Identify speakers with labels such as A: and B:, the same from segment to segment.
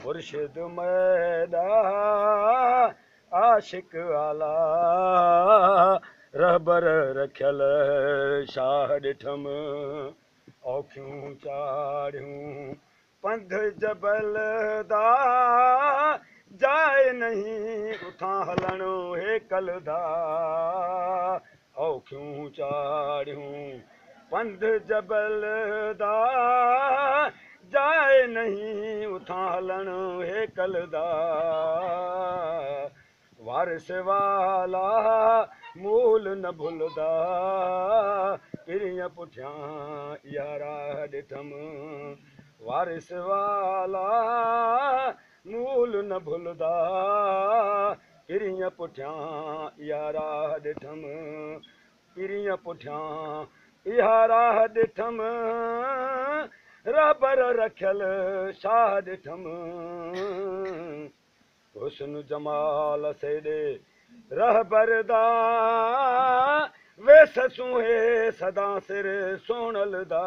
A: मुर्शिद मैदा आशिक आला रहबर रखियल शाह ॾिठम औखियूं चाढ़ियूं पंध जबल दा जाए नहीं उठां हलणो हेकल दा औखियूं चाढ़ियूं पंध जबल दा जाए नहीं उठां हलणो हेकल दा वारिस वाला मूल न भुलदा पिरिय पुठियां इहा राह ॾिठम वारिस वाला मूल न भुलदा पिरिय पुठियां इहा राह ॾिठम पिरिय पुठियां इहा राह ॾिठम रहबर रखियल शाह ॾिठम हुस्न जमाल सेॾे रहबर दा वेस सुहे सदा सिर सोनल दा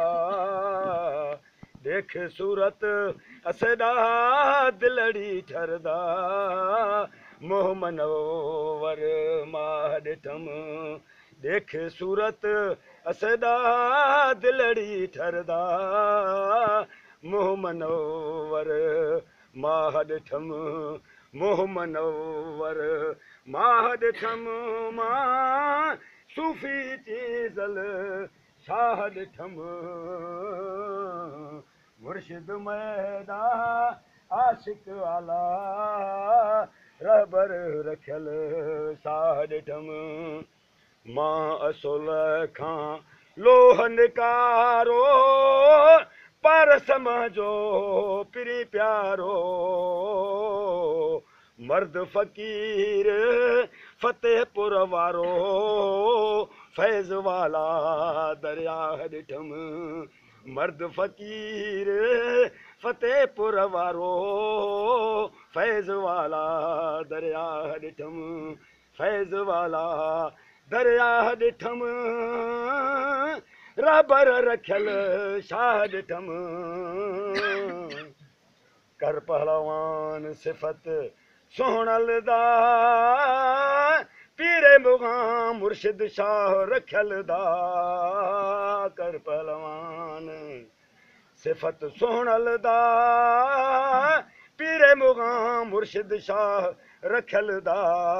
A: देख सूरत असेॾा दिलड़ी ठरदा मोह मनोवर मां ॾिठम देख सूरत असेॾा दिलड़ी ठरदा मोह मनोवर मां ॾिठम मोह मनोवर मां ॾिठम मां सूफ़ी चीज़ल शाह ॾिठम मुर्शिद मैदा आशिक आला रहबर रखियल शाह ॾिठम मां असुल खां लोह निकारो पर समझो पिरी प्यारो मर्द फ़कीर फतेहपुर वारो फैज़ वाला दरिया ॾिठम मर्द फ़कीर फतेहपुर वारो फैज़ वाला दरिया ॾिठम फैज़ वाला दरिया ॾिठम रहबर रखियल शाह ॾिठम कर पहलवान सिफ़त सोहणल दा पीरे मुगां मुर्शिद शाह रखियल दा कर पहलवान सिफ़त सोहणल दा पीरे मुगां मुर्शिद शाह रखियल दा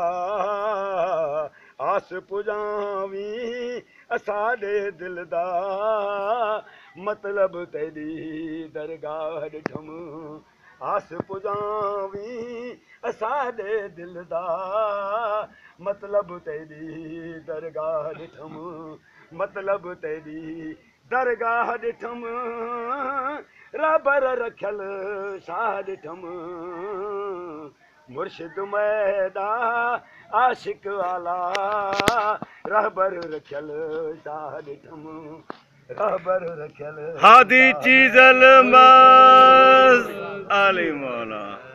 A: आस पुॼावी असाॾे दिल दा मतलब तेरी दरगाह ॾिठम आस पुॼावी असाॾे दिल दा मतलब तेरी दरगाह ॾिठम मतलब तेरी दरगाह ॾिठम रहबर रखियल शाह ॾिठम मुर्शिद मैदा आशिक आला रहबर रखियल शाह ॾिठम रहबर रखियल
B: हादी चीज़ल माज़ आली मौला।